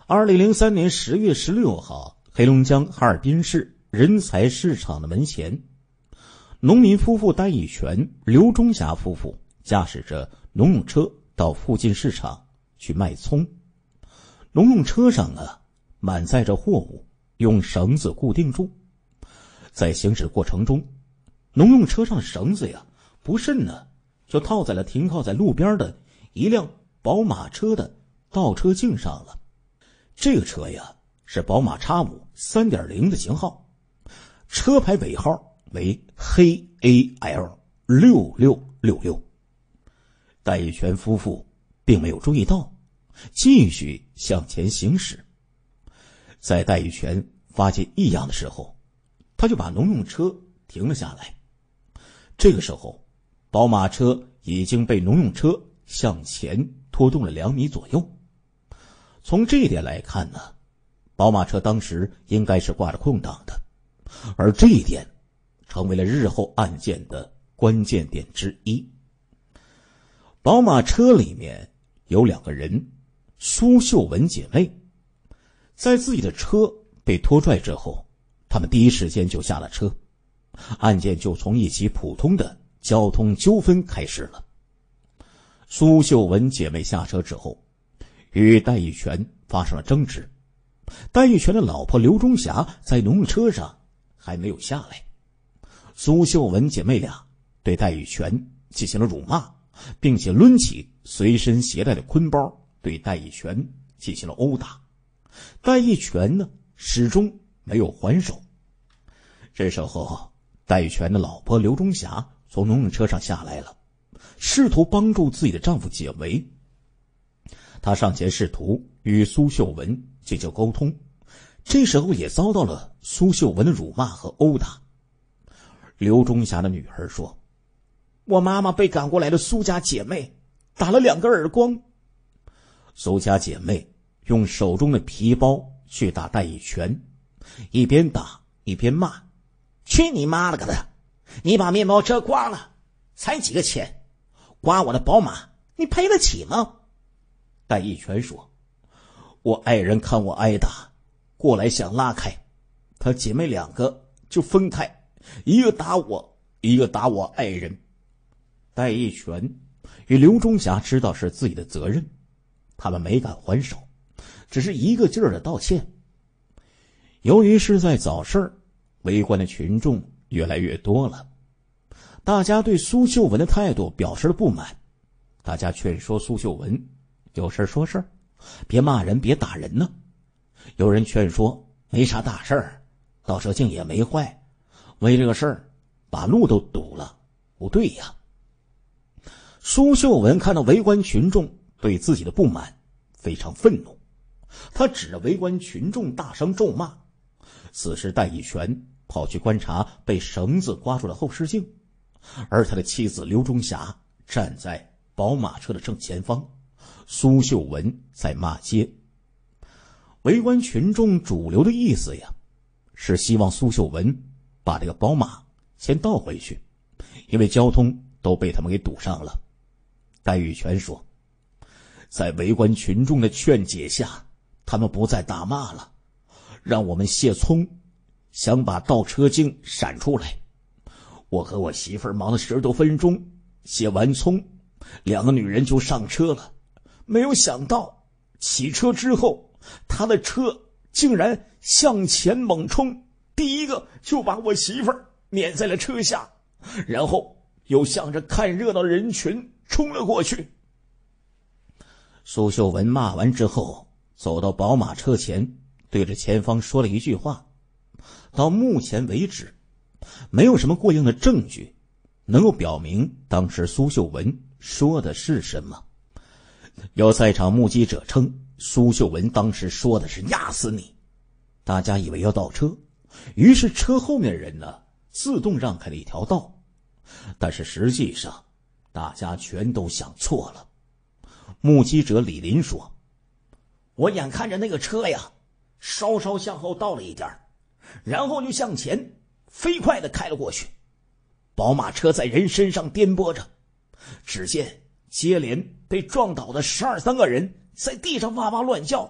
2003年10月16号，黑龙江哈尔滨市人才市场的门前，农民夫妇戴义全、刘忠霞夫妇驾驶着农用车到附近市场去卖葱。农用车上满载着货物，用绳子固定住。在行驶过程中，农用车上的绳子不慎就套在了停靠在路边的一辆宝马车的倒车镜上了。这个车是宝马 X5 3.0 的型号，车牌尾号为黑 AL 6666。戴义全夫妇并没有注意到，继续向前行驶。在戴义全发现异样的时候，他就把农用车停了下来。这个时候，宝马车已经被农用车向前拖动了2米左右。从这一点来看宝马车当时应该是挂着空挡的，而这一点成为了日后案件的关键点之一。宝马车里面有2个人，苏秀文姐妹。在自己的车被拖拽之后，他们第一时间就下了车，案件就从一起普通的交通纠纷开始了。苏秀文姐妹下车之后，与戴义全发生了争执。戴义全的老婆刘忠霞在农用车上还没有下来，苏秀文姐妹俩对戴义全进行了辱骂，并且抡起随身携带的坤包对戴义全进行了殴打。戴义全始终没有还手。这时候，戴义全的老婆刘忠霞从农用车上下来了，试图帮助自己的丈夫解围。她上前试图与苏秀文进行沟通，这时候也遭到了苏秀文的辱骂和殴打。刘忠霞的女儿说：“我妈妈被赶过来的苏家姐妹打了2个耳光。”苏家姐妹用手中的皮包去打戴义全，一边打一边骂：“去你妈了个的！你把面包车刮了，才几个钱？刮我的宝马，你赔得起吗？”戴义全说：“我爱人看我挨打，过来想拉开，他姐妹2个就分开，一个打我，一个打我爱人。”戴义全与刘忠霞知道是自己的责任，他们没敢还手，只是一个劲儿的道歉。由于是在早市，围观的群众越来越多了，大家对苏秀文的态度表示了不满。大家劝说苏秀文有事说事，别骂人，别打人呢。有人劝说没啥大事儿，倒车镜也没坏，为这个事儿把路都堵了，不对呀。苏秀文看到围观群众对自己的不满，非常愤怒，他指着围观群众大声咒骂。此时戴义全跑去观察被绳子刮住的后视镜，而他的妻子刘忠霞站在宝马车的正前方，苏秀文在骂街。围观群众主流的意思是希望苏秀文把这个宝马先倒回去，因为交通都被他们给堵上了。戴义全说，在围观群众的劝解下，他们不再打骂了，让我们卸葱，想把倒车镜闪出来。我和我媳妇儿忙了10多分钟，卸完葱，2个女人就上车了。没有想到起车之后，他的车竟然向前猛冲，第一个就把我媳妇儿碾在了车下，然后又向着看热闹的人群冲了过去。苏秀文骂完之后，走到宝马车前，对着前方说了一句话。到目前为止，没有什么过硬的证据能够表明当时苏秀文说的是什么。有在场目击者称，苏秀文当时说的是压死你。大家以为要倒车，于是车后面的人自动让开了一条道，但是实际上大家全都想错了。目击者李林说，我眼看着那个车稍稍向后倒了一点，然后就向前飞快地开了过去。宝马车在人身上颠簸着，只见接连被撞倒的12、13个人在地上哇哇乱叫，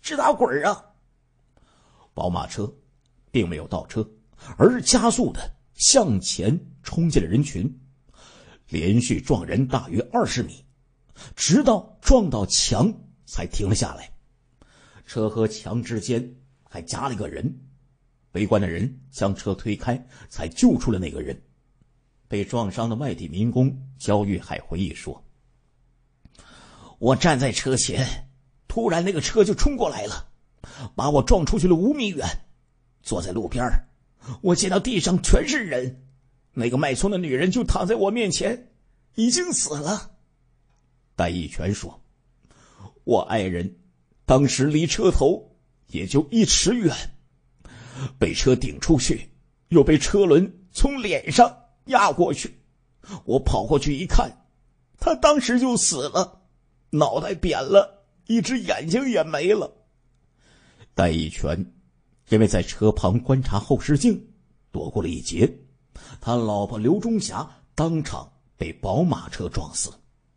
直打滚啊！宝马车并没有倒车，而是加速的向前冲进了人群，连续撞人大约20米，直到撞到墙才停了下来。车和墙之间还夹了一个人，围观的人将车推开，才救出了那个人。被撞伤的外地民工焦玉海回忆说：我站在车前，突然那个车就冲过来了，把我撞出去了5米远。坐在路边，我见到地上全是人，那个卖葱的女人就躺在我面前，已经死了。戴义全说：我爱人当时离车头也就1尺远，被车顶出去，又被车轮从脸上压过去。我跑过去一看，他当时就死了，脑袋扁了，一只眼睛也没了。戴义全因为在车旁观察后视镜躲过了一劫，他老婆刘忠霞当场被宝马车撞死。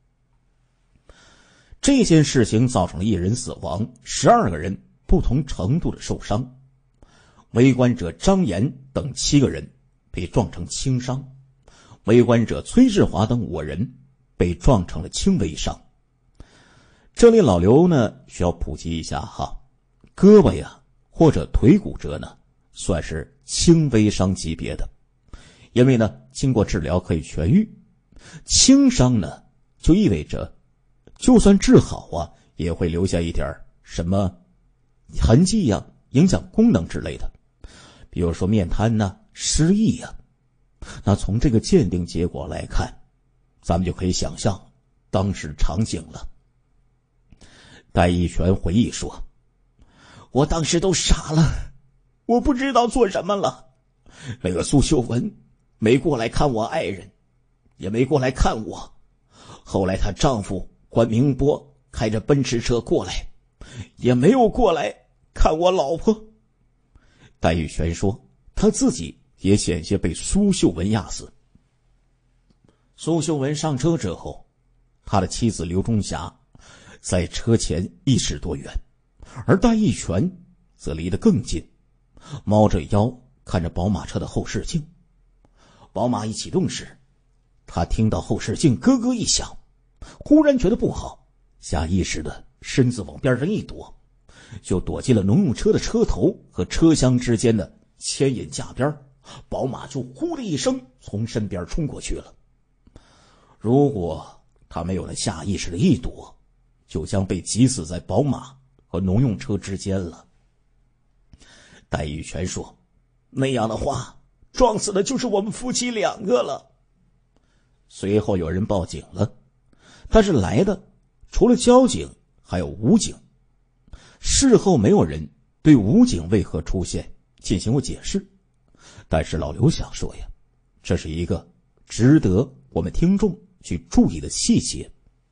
这件事情造成了1人死亡，12个人不同程度的受伤。围观者张岩等7个人被撞成轻伤，围观者崔志华等5个人被撞成了轻微伤。这里老刘呢需要普及一下哈，胳膊呀或者腿骨折呢算是轻微伤级别的，因为呢经过治疗可以痊愈。轻伤呢就意味着就算治好啊，也会留下一点什么痕迹呀，影响功能之类的，比如说面瘫呐、失忆呀。那从这个鉴定结果来看，咱们就可以想象当时场景了。戴义全回忆说：我当时都傻了，我不知道做什么了。那个苏秀文没过来看我爱人，也没过来看我。后来她丈夫关明波开着奔驰车过来，也没有过来看我老婆。戴义全说他自己也险些被苏秀文压死。苏秀文上车之后，他的妻子刘忠霞在车前1尺多远，而戴义全则离得更近，猫着腰看着宝马车的后视镜。宝马一启动时，他听到后视镜咯咯一响，忽然觉得不好，下意识的身子往边上一躲，就躲进了农用车的车头和车厢之间的牵引架边，宝马就呼的一声从身边冲过去了。如果他没有那下意识的一躲，就将被挤死在宝马和农用车之间了。戴义全说：那样的话，撞死的就是我们夫妻2个了。随后有人报警了，但是来的除了交警还有武警。事后没有人对武警为何出现进行过解释，但是老刘想说呀，这是一个值得我们听众去注意的细节。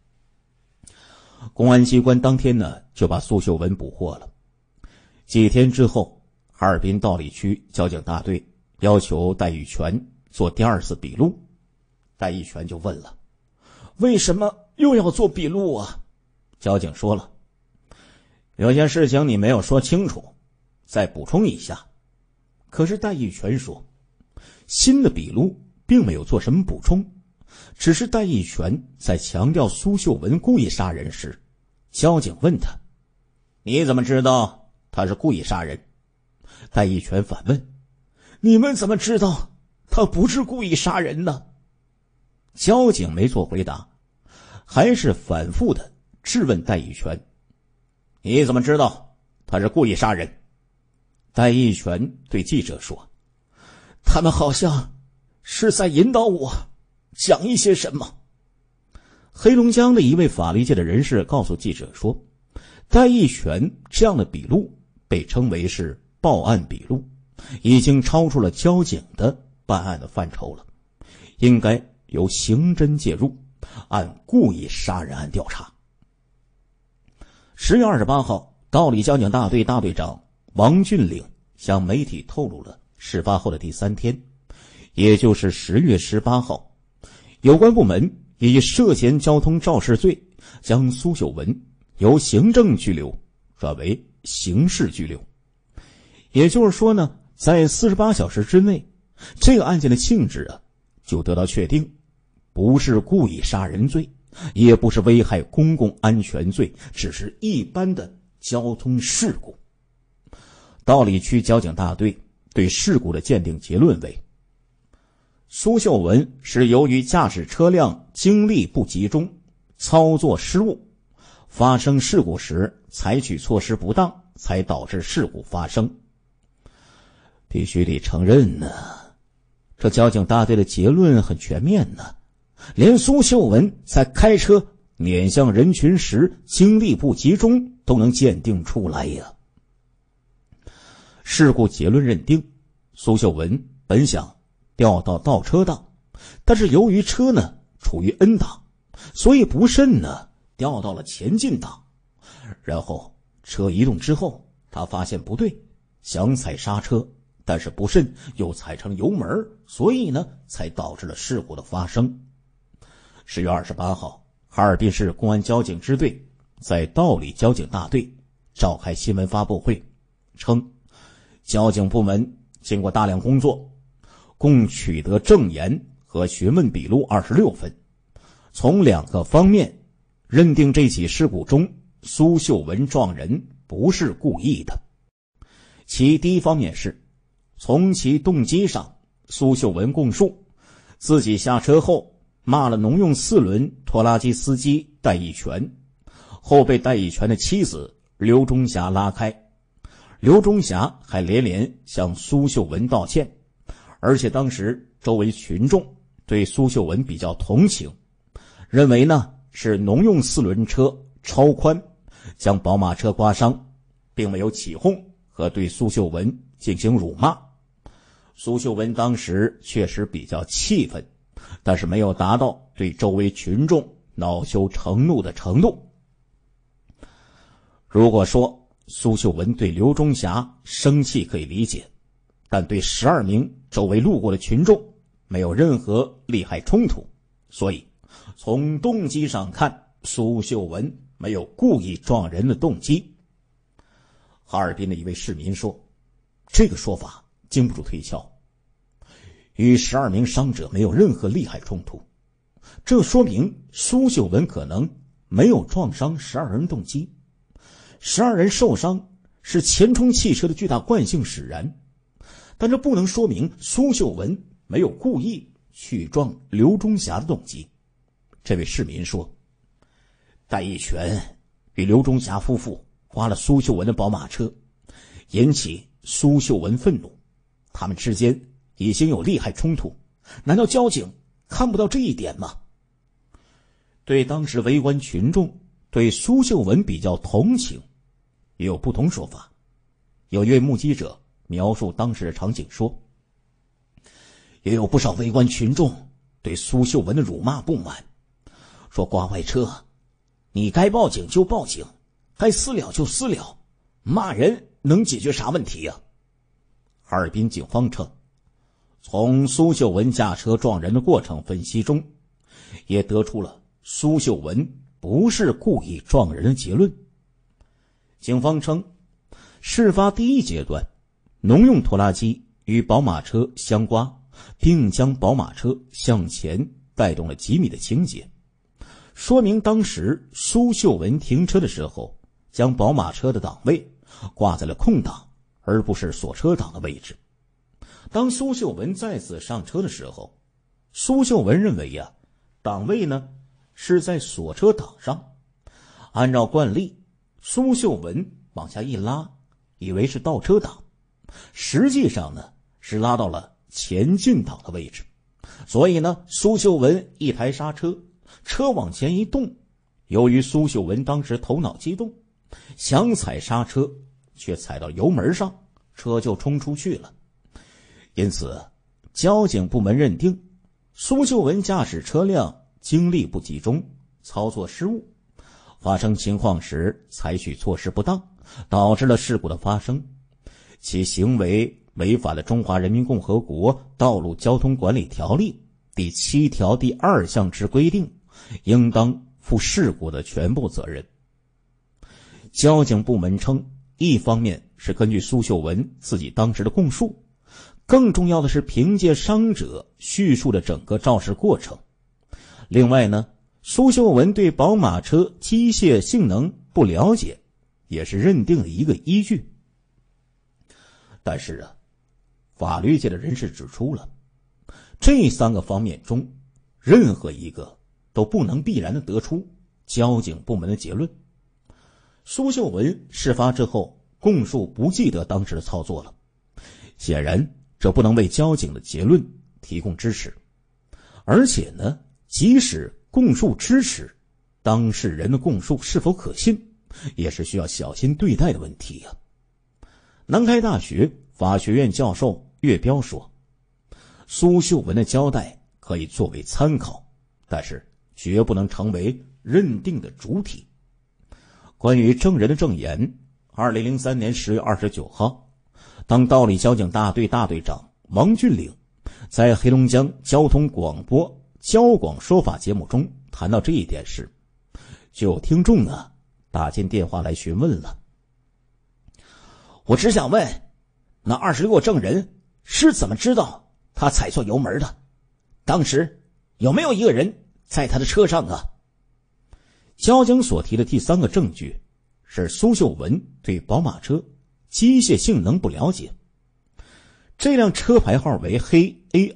公安机关当天呢就把苏秀文捕获了。几天之后，哈尔滨道里区交警大队要求戴义全做第2次笔录。戴义全就问了：为什么又要做笔录啊？交警说了：有些事情你没有说清楚，再补充一下。可是戴义全说，新的笔录并没有做什么补充，只是戴义全在强调苏秀文故意杀人时，交警问他：你怎么知道他是故意杀人？戴义全反问：你们怎么知道他不是故意杀人呢？交警没做回答，还是反复的质问戴义全：你怎么知道他是故意杀人？戴义全对记者说：他们好像是在引导我讲一些什么。黑龙江的一位法律界的人士告诉记者说，戴义全这样的笔录被称为是报案笔录，已经超出了交警的办案的范畴了，应该由刑侦介入，按故意杀人案调查。10月28号，道里交警大队大队长王俊岭向媒体透露了事发后的第3天，也就是10月18号，有关部门以涉嫌交通肇事罪将苏秀文由行政拘留转为刑事拘留。也就是说呢，在48小时之内，这个案件的性质就得到确定，不是故意杀人罪，也不是危害公共安全罪，只是一般的交通事故。道里区交警大队对事故的鉴定结论为：苏秀文是由于驾驶车辆精力不集中，操作失误，发生事故时采取措施不当，才导致事故发生。必须得承认呢，这交警大队的结论很全面呢，连苏秀文在开车碾向人群时精力不集中都能鉴定出来呀。事故结论认定，苏秀文本想调到倒车档，但是由于车呢处于 N 档，所以不慎呢调到了前进档。然后车移动之后，他发现不对，想踩刹车，但是不慎又踩成油门，所以呢才导致了事故的发生。10月28号，哈尔滨市公安交警支队在道里交警大队召开新闻发布会，称交警部门经过大量工作，共取得证言和询问笔录26份，从2个方面认定这起事故中苏秀文撞人不是故意的。其第一方面是，从其动机上，苏秀文供述自己下车后骂了农用4轮拖拉机司机戴义全，后被戴义全的妻子刘忠霞拉开。刘忠霞还连连向苏秀文道歉，而且当时周围群众对苏秀文比较同情，认为呢是农用4轮车超宽将宝马车刮伤，并没有起哄和对苏秀文进行辱骂。苏秀文当时确实比较气愤，但是没有达到对周围群众恼羞成怒的程度。如果说苏秀文对刘忠霞生气可以理解，但对12名周围路过的群众没有任何利害冲突，所以从动机上看，苏秀文没有故意撞人的动机。哈尔滨的一位市民说，这个说法经不住推敲，与12名伤者没有任何利害冲突，这说明苏秀文可能没有撞伤12人动机。12人受伤是前冲汽车的巨大惯性使然，但这不能说明苏秀文没有故意去撞刘忠霞的动机。这位市民说，戴义全与刘忠霞夫妇刮了苏秀文的宝马车，引起苏秀文愤怒，他们之间已经有利害冲突，难道交警看不到这一点吗？对当时围观群众对苏秀文比较同情，也有不同说法。有一位目击者描述当时的场景说，也有不少围观群众对苏秀文的辱骂不满，说刮坏车，你该报警就报警，该私了就私了，骂人能解决啥问题呀？哈尔滨警方称，从苏秀文驾车撞人的过程分析中，也得出了苏秀文不是故意撞人的结论。警方称，事发第一阶段，农用拖拉机与宝马车相刮，并将宝马车向前带动了几米的情节，说明当时苏秀文停车的时候，将宝马车的档位挂在了空档，而不是锁车档的位置。当苏秀文再次上车的时候，苏秀文认为档位呢是在锁车档上，按照惯例，苏秀文往下一拉，以为是倒车档，实际上呢是拉到了前进档的位置，所以呢苏秀文一抬刹车，车往前一动，由于苏秀文当时头脑激动，想踩刹车却踩到油门上，车就冲出去了。因此交警部门认定苏秀文驾驶车辆精力不集中，操作失误，发生情况时采取措施不当，导致了事故的发生，其行为违反了中华人民共和国道路交通管理条例第7条第2项之规定，应当负事故的全部责任。交警部门称， 一方面是根据苏秀文自己当时的供述，更重要的是凭借伤者叙述的整个肇事过程。另外呢，苏秀文对宝马车机械性能不了解，也是认定的一个依据。但是啊，法律界的人士指出了，这3个方面中任何一个都不能必然的得出交警部门的结论。苏秀文事发之后供述不记得当时的操作了，显然这不能为交警的结论提供支持。而且呢，即使供述支持，当事人的供述是否可信，也是需要小心对待的问题呀。南开大学法学院教授岳彪说，苏秀文的交代可以作为参考，但是绝不能成为认定的主体。关于证人的证言，2003年10月29号，当道里交警大队大队长王俊岭在黑龙江交通广播交广说法节目中谈到这一点时，就有听众啊打进电话来询问了。我只想问，那26个证人是怎么知道他踩错油门的？当时有没有一个人在他的车上啊？交警所提的第3个证据是苏秀文对宝马车机械性能不了解。这辆车牌号为黑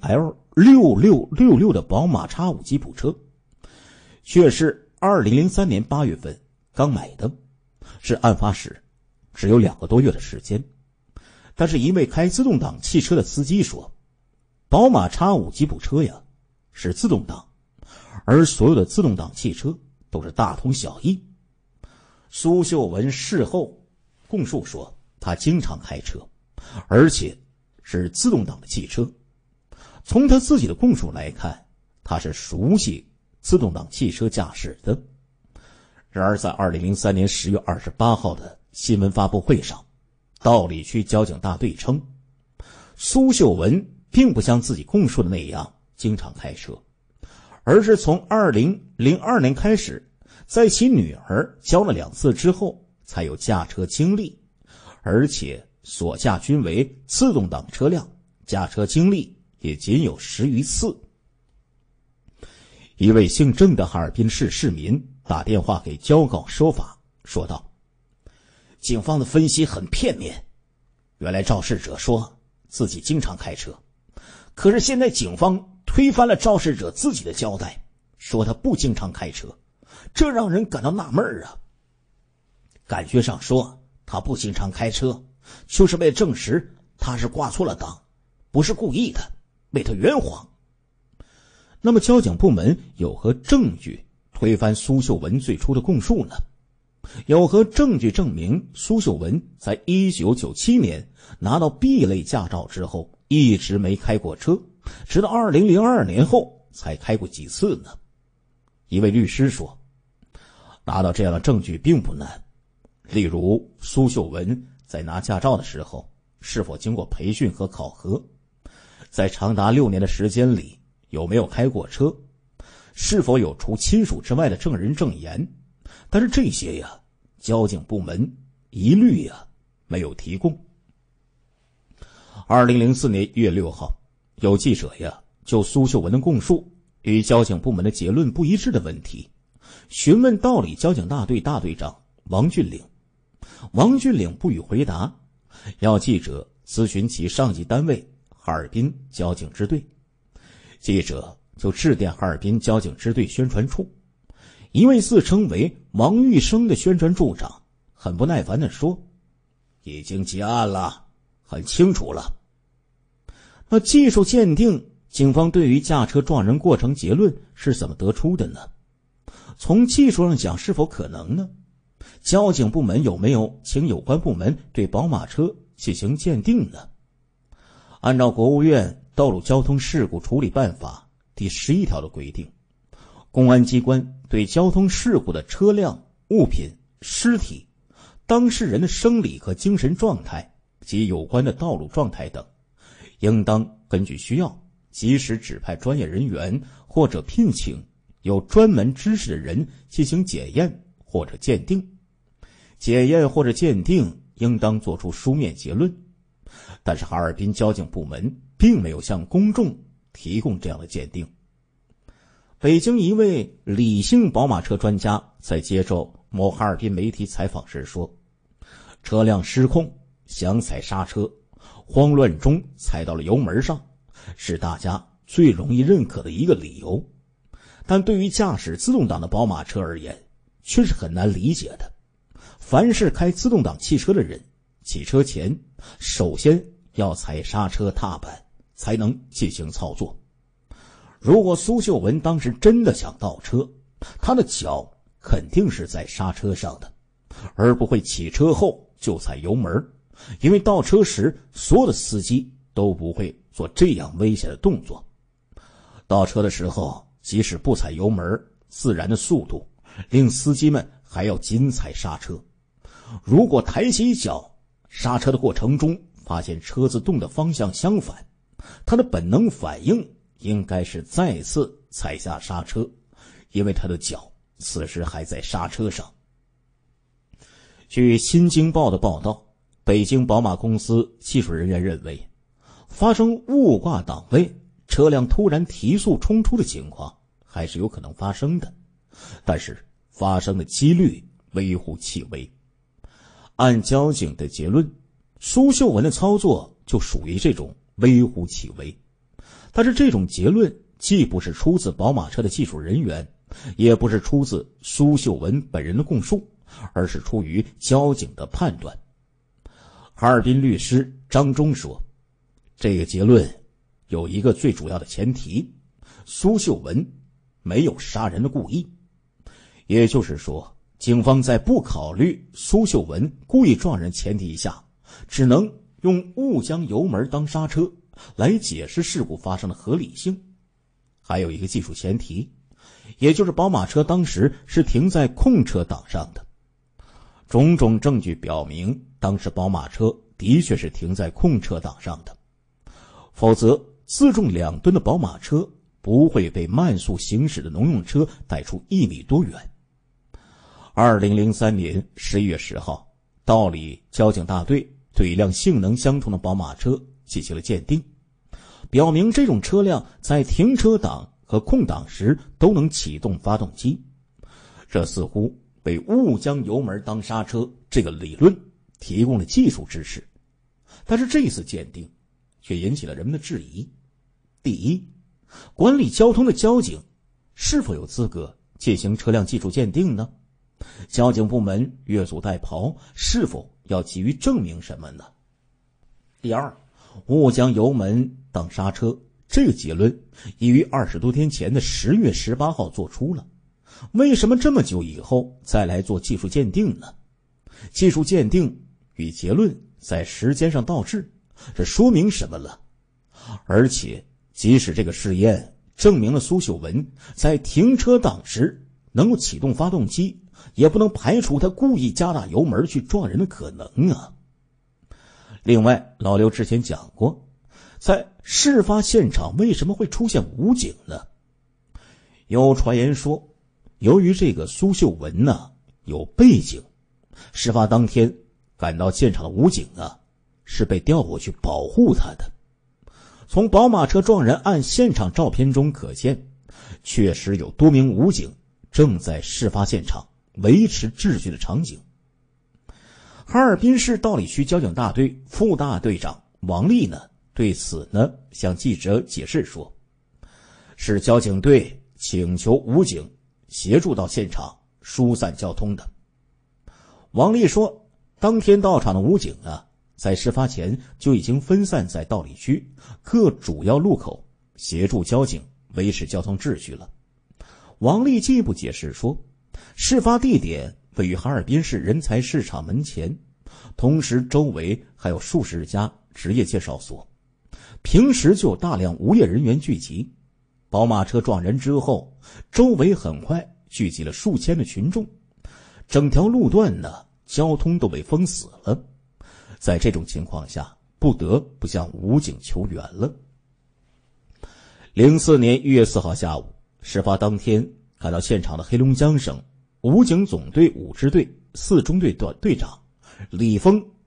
AL6666 的宝马 X5 吉普车，却是2003年8月份刚买的，是案发时只有2个多月的时间。但是一位开自动挡汽车的司机说，宝马 X5 吉普车呀是自动挡，而所有的自动挡汽车都是大同小异。苏秀文事后供述说，他经常开车，而且是自动挡的汽车。从他自己的供述来看，他是熟悉自动挡汽车驾驶的。然而在2003年10月28号的新闻发布会上，道里区交警大队称，苏秀文并不像自己供述的那样经常开车，而是从2002年开始，在其女儿教了2次之后才有驾车经历，而且所驾均为自动挡车辆，驾车经历也仅有10余次。一位姓郑的哈尔滨市市民打电话给交广说法说道，警方的分析很片面，原来肇事者说自己经常开车，可是现在警方推翻了肇事者自己的交代，说他不经常开车，这让人感到纳闷啊。感觉上说他不经常开车，就是为了证实他是挂错了档，不是故意的，为他圆谎。那么交警部门有何证据推翻苏秀文最初的供述呢？有何证据证明苏秀文在1997年拿到 B 类驾照之后一直没开过车，直到2002年后才开过几次呢？一位律师说，拿到这样的证据并不难，例如苏秀文在拿驾照的时候是否经过培训和考核，在长达6年的时间里有没有开过车，是否有除亲属之外的证人证言。但是这些呀，交警部门一律呀没有提供。2004年1月6号，有记者呀就苏秀文的供述与交警部门的结论不一致的问题询问道里交警大队大队长王俊岭。王俊岭不予回答，要记者咨询其上级单位哈尔滨交警支队。记者就致电哈尔滨交警支队宣传处，一位自称为王玉生的宣传处长很不耐烦地说，已经结案了，很清楚了。那技术鉴定，警方对于驾车撞人过程结论是怎么得出的呢？从技术上讲是否可能呢？交警部门有没有请有关部门对宝马车进行鉴定呢？按照国务院道路交通事故处理办法第11条的规定，公安机关对交通事故的车辆、物品、尸体、当事人的生理和精神状态及有关的道路状态等，应当根据需要及时指派专业人员或者聘请有专门知识的人进行检验或者鉴定。检验或者鉴定应当做出书面结论。但是哈尔滨交警部门并没有向公众提供这样的鉴定。北京一位理性宝马车专家在接受某哈尔滨媒体采访时说，车辆失控，想踩刹车，慌乱中踩到了油门上，是大家最容易认可的一个理由。但对于驾驶自动挡的宝马车而言，却是很难理解的。凡是开自动挡汽车的人，起车前首先要踩刹车踏板才能进行操作。如果苏秀文当时真的想倒车，他的脚肯定是在刹车上的，而不会起车后就踩油门，因为倒车时所有的司机都不会做这样危险的动作。倒车的时候即使不踩油门，自然的速度令司机们还要紧踩刹车。如果抬起脚刹车的过程中发现车子动的方向相反，他的本能反应应该是再次踩下刹车，因为他的脚此时还在刹车上。据新京报的报道，北京宝马公司技术人员认为，发生误挂档位，车辆突然提速冲出的情况还是有可能发生的，但是发生的几率微乎其微。按交警的结论，苏秀文的操作就属于这种微乎其微。但是这种结论既不是出自宝马车的技术人员，也不是出自苏秀文本人的供述，而是出于交警的判断。哈尔滨律师张忠说，这个结论有一个最主要的前提，苏秀文没有杀人的故意。也就是说，警方在不考虑苏秀文故意撞人前提下，只能用误将油门当刹车来解释事故发生的合理性。还有一个技术前提，也就是宝马车当时是停在控车档上的。种种证据表明，当时宝马车的确是停在控车档上的，否则自重2吨的宝马车不会被慢速行驶的农用车带出1米多远。2003年11月10号，道里交警大队对一辆性能相同的宝马车进行了鉴定，表明这种车辆在停车档和空档时都能启动发动机。这似乎为误将油门当刹车这个理论提供了技术支持。但是这次鉴定却引起了人们的质疑。第一，管理交通的交警是否有资格进行车辆技术鉴定呢？交警部门越俎代庖，是否要急于证明什么呢？第二，误将油门当刹车这个结论已于20多天前的10月18号做出了，为什么这么久以后再来做技术鉴定呢？技术鉴定与结论在时间上倒置，这说明什么了？而且即使这个试验证明了苏秀文在停车档时能够启动发动机，也不能排除他故意加大油门去撞人的可能啊。另外，老刘之前讲过，在事发现场为什么会出现武警呢？有传言说，由于这个苏秀文呢有背景，事发当天赶到现场的武警是被调过去保护他的。从宝马车撞人案现场照片中可见，确实有多名武警正在事发现场维持秩序的场景。哈尔滨市道里区交警大队副大队长王丽对此向记者解释说，是交警队请求武警协助到现场疏散交通的。王丽说，当天到场的武警在事发前就已经分散在道里区各主要路口协助交警维持交通秩序了。王丽进一步解释说，事发地点位于哈尔滨市人才市场门前，同时周围还有数十家职业介绍所，平时就有大量无业人员聚集。宝马车撞人之后，周围很快聚集了数千的群众，整条路段交通都被封死了。在这种情况下，不得不向武警求援了。04年1月4号下午，事发当天赶到现场的黑龙江省武警总队5支队4中队队长李峰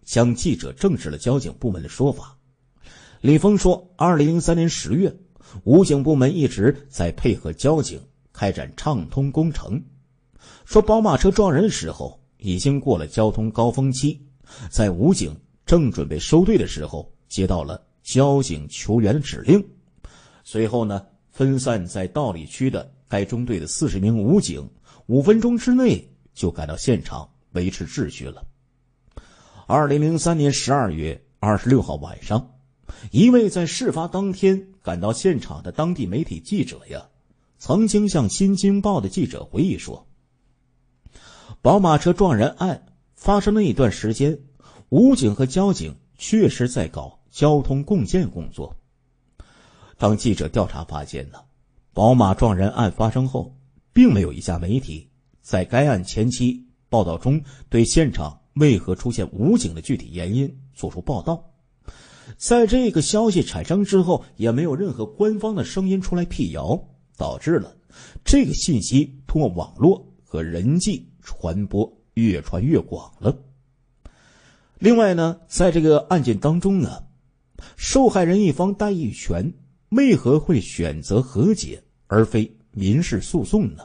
向记者证实了交警部门的说法。李峰说2003年10月，武警部门一直在配合交警开展畅通工程，说宝马车撞人的时候已经过了交通高峰期，在武警正准备收队的时候，接到了交警求援的指令。随后呢，分散在道里区的该中队的40名武警5分钟之内就赶到现场维持秩序了。2003年12月26号晚上，一位在事发当天赶到现场的当地媒体记者曾经向新京报的记者回忆说，宝马车撞人案发生的一段时间，武警和交警确实在搞交通共建工作。当记者调查发现宝马撞人案发生后，并没有一家媒体在该案前期报道中对现场为何出现武警的具体原因做出报道。在这个消息产生之后，也没有任何官方的声音出来辟谣，导致了这个信息通过网络和人际传播越传越广了。另外呢，在这个案件当中受害人一方戴玉泉为何会选择和解而非民事诉讼呢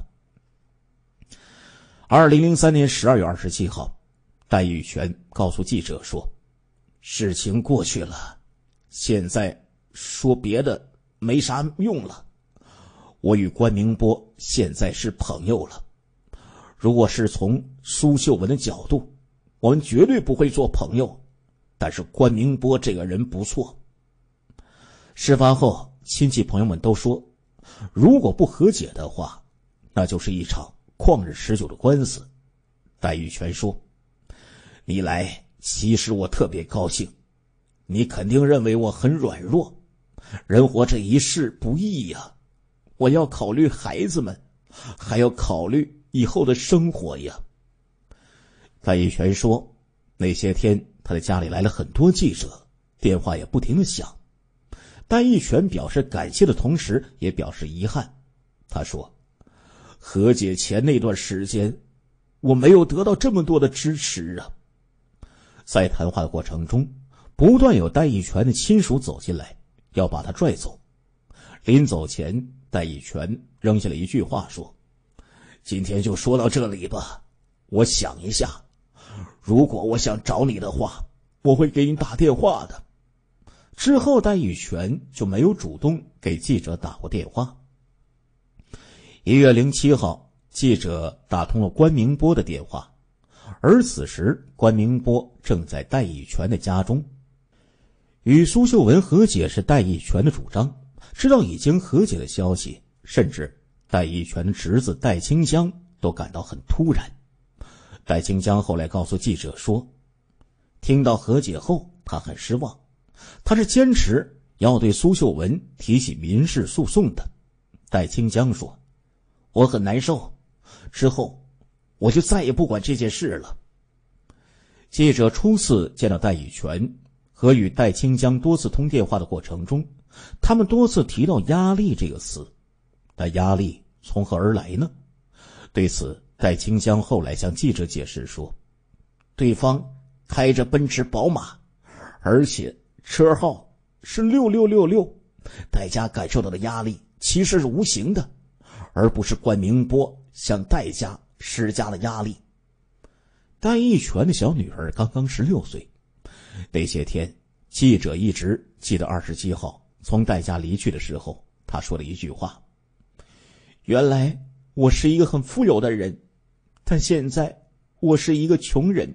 ？2003年12月27号，戴玉泉告诉记者说，事情过去了，现在说别的没啥用了，我与关明波现在是朋友了。如果是从苏秀文的角度，我们绝对不会做朋友，但是关明波这个人不错。事发后，亲戚朋友们都说，如果不和解的话，那就是一场旷日持久的官司。戴玉泉说，你来其实我特别高兴，你肯定认为我很软弱，人活这一世不易呀，我要考虑孩子们，还要考虑以后的生活呀。戴玉泉说，那些天他的家里来了很多记者，电话也不停地响。戴玉泉表示感谢的同时也表示遗憾，他说，和解前那段时间我没有得到这么多的支持啊。在谈话的过程中，不断有戴玉泉的亲属走进来要把他拽走。临走前，戴玉泉扔下了一句话说，今天就说到这里吧，我想一下，如果我想找你的话，我会给你打电话的。之后戴玉泉就没有主动给记者打过电话。1月07号，记者打通了关明波的电话，而此时关明波正在戴玉泉的家中。与苏秀文和解是戴玉泉的主张，知道已经和解的消息，甚至戴玉泉的侄子戴清江都感到很突然。戴清江后来告诉记者说，听到和解后他很失望，他是坚持要对苏秀文提起民事诉讼的。戴清江说，我很难受，之后我就再也不管这件事了。记者初次见到戴玉泉和与戴清江多次通电话的过程中，他们多次提到压力这个词，但压力从何而来呢？对此，戴清江后来向记者解释说，对方开着奔驰宝马，而且车号是6666，戴家感受到的压力其实是无形的，而不是关明波向戴家施加了压力。戴玉泉的小女儿刚刚16岁，那些天记者一直记得27号从戴家离去的时候，他说了一句话，原来我是一个很富有的人，但现在我是一个穷人。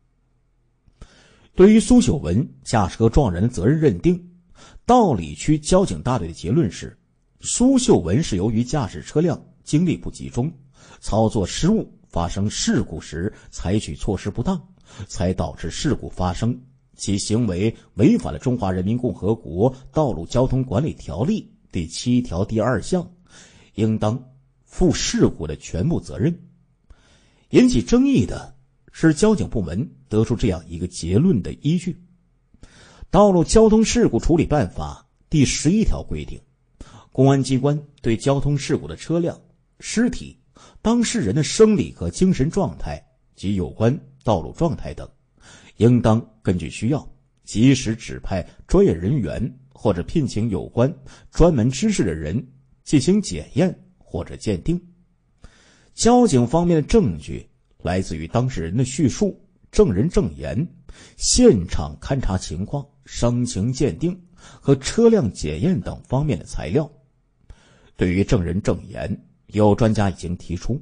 对于苏秀文驾车撞人的责任认定，道里区交警大队的结论是，苏秀文是由于驾驶车辆精力不集中，操作失误，发生事故时采取措施不当，才导致事故发生，其行为违反了中华人民共和国道路交通管理条例第7条第2项，应当负事故的全部责任。引起争议的是交警部门得出这样一个结论的依据。道路交通事故处理办法第11条规定，公安机关对交通事故的车辆、尸体、当事人的生理和精神状态及有关道路状态等， 应当根据需要及时指派专业人员或者聘请有关专门知识的人进行检验或者鉴定。交警方面的证据来自于当事人的叙述、证人证言、现场勘查情况、伤情鉴定和车辆检验等方面的材料。对于证人证言，有专家已经提出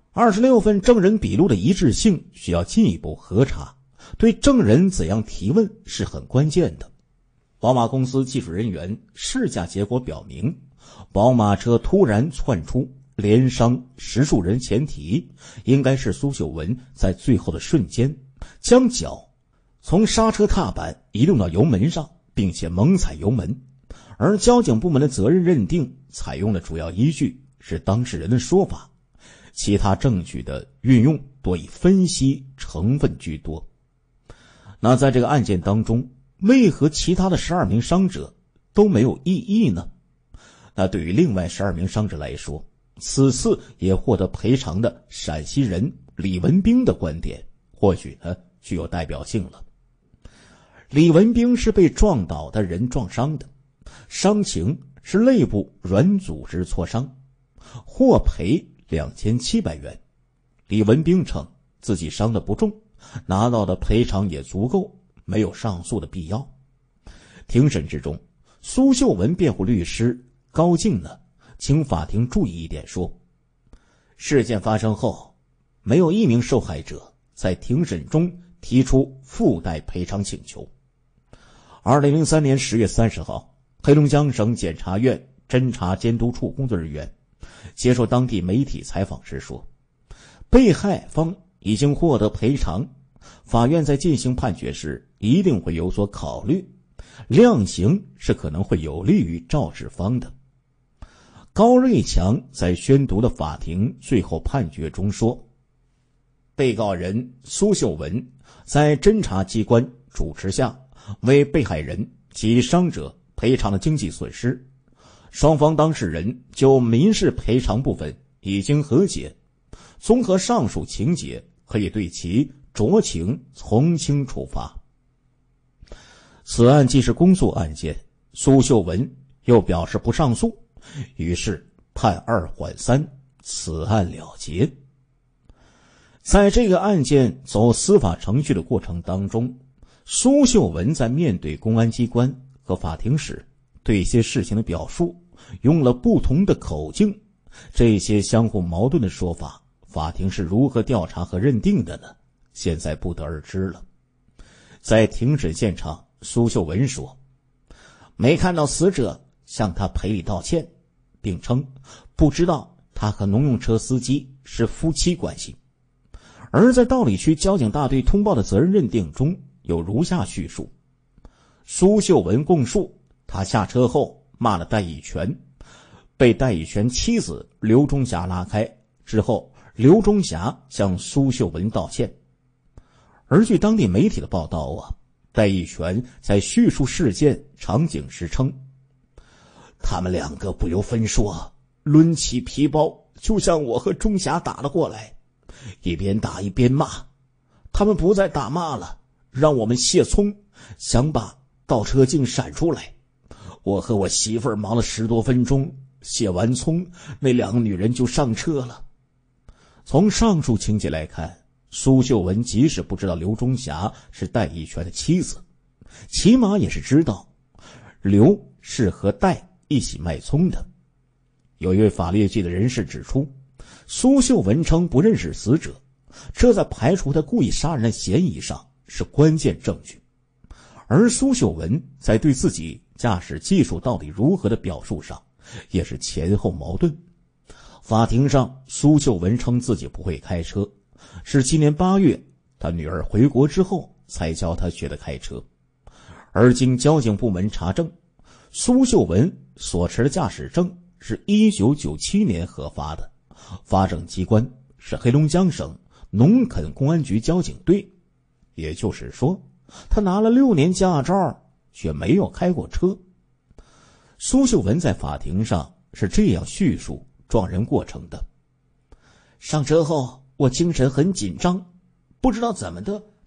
26份证人笔录的一致性需要进一步核查，对证人怎样提问是很关键的。宝马公司技术人员试驾结果表明，宝马车突然窜出连伤10数人前提，应该是苏秀文在最后的瞬间将脚从刹车踏板移动到油门上，并且猛踩油门。而交警部门的责任认定采用的主要依据是当事人的说法，其他证据的运用多以分析成分居多。那在这个案件当中，为何其他的12名伤者都没有异议呢？那对于另外12名伤者来说，此次也获得赔偿的陕西人李文兵的观点或许具有代表性了。李文兵是被撞倒的人撞伤的，伤情是肋部软组织挫伤，获赔2700元。李文兵称自己伤得不重，拿到的赔偿也足够，没有上诉的必要。庭审之中，苏秀文辩护律师高静呢，请法庭注意一点说，事件发生后，没有一名受害者在庭审中提出附带赔偿请求。2003年10月30号，黑龙江省检察院侦查监督处工作人员接受当地媒体采访时说，被害方已经获得赔偿，法院在进行判决时一定会有所考虑，量刑是可能会有利于肇事方的。高瑞强在宣读的法庭最后判决中说，被告人苏秀文在侦查机关主持下为被害人及伤者赔偿了经济损失，双方当事人就民事赔偿部分已经和解，综合上述情节，可以对其酌情从轻处罚。此案既是公诉案件，苏秀文又表示不上诉，于是判2缓3，此案了结。在这个案件走司法程序的过程当中，苏秀文在面对公安机关和法庭时，对一些事情的表述用了不同的口径，这些相互矛盾的说法，法庭是如何调查和认定的呢？现在不得而知了。在庭审现场，苏秀文说，没看到死者向他赔礼道歉，并称不知道他和农用车司机是夫妻关系。而在道里区交警大队通报的责任认定中有如下叙述，苏秀文供述，他下车后骂了戴以全，被戴以全妻子刘忠霞拉开之后，刘忠霞向苏秀文道歉。而据当地媒体的报道戴以全在叙述事件场景时称，他们2个不由分说，抡起皮包就向我和忠霞打了过来，一边打一边骂，他们不再打骂了，让我们卸葱，想把倒车镜闪出来。我和我媳妇儿忙了10多分钟，卸完葱，那2个女人就上车了。从上述情节来看，苏秀文即使不知道刘忠霞是戴以全的妻子，起码也是知道刘是和戴一起卖葱的。有一位法律界的人士指出，苏秀文称不认识死者，这在排除他故意杀人的嫌疑上是关键证据。而苏秀文在对自己驾驶技术到底如何的表述上也是前后矛盾。法庭上，苏秀文称自己不会开车，是今年8月他女儿回国之后才教他学的开车。而经交警部门查证，苏秀文所持的驾驶证是1997年核发的，发证机关是黑龙江省农垦公安局交警队，也就是说，他拿了6年驾照却没有开过车。苏秀文在法庭上是这样叙述撞人过程的：上车后我精神很紧张，不知道怎么的